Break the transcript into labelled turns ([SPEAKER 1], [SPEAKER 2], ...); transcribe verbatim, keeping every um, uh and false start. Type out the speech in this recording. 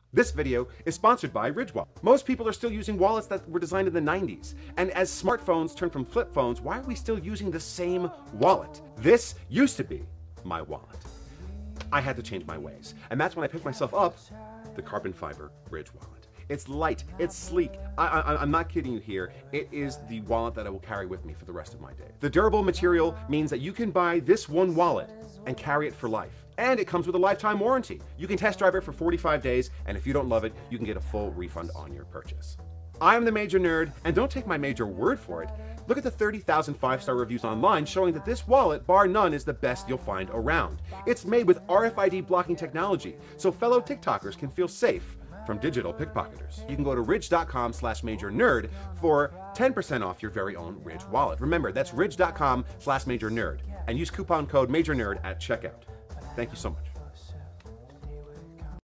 [SPEAKER 1] This video is sponsored by Ridge Wallet. Most people are still using wallets that were designed in the nineties. And as smartphones turn from flip phones, why are we still using the same wallet? This used to be my wallet. I had to change my ways. And that's when I picked myself up the carbon fiber Ridge Wallet. It's light, it's sleek. I, I, I'm not kidding you here. It is the wallet that I will carry with me for the rest of my day. The durable material means that you can buy this one wallet and carry it for life. And it comes with a lifetime warranty. You can test drive it for forty-five days, and if you don't love it, you can get a full refund on your purchase. I'm the Major Nerd, and don't take my major word for it. Look at the thirty thousand five-star reviews online showing that this wallet, bar none, is the best you'll find around. It's made with R F I D blocking technology, so fellow TikTokers can feel safe from digital pickpocketers. You can go to ridge.com slash major nerd for ten percent off your very own Ridge wallet. Remember, that's ridge.com slash major nerd, and use coupon code major nerd at checkout. Thank you so much.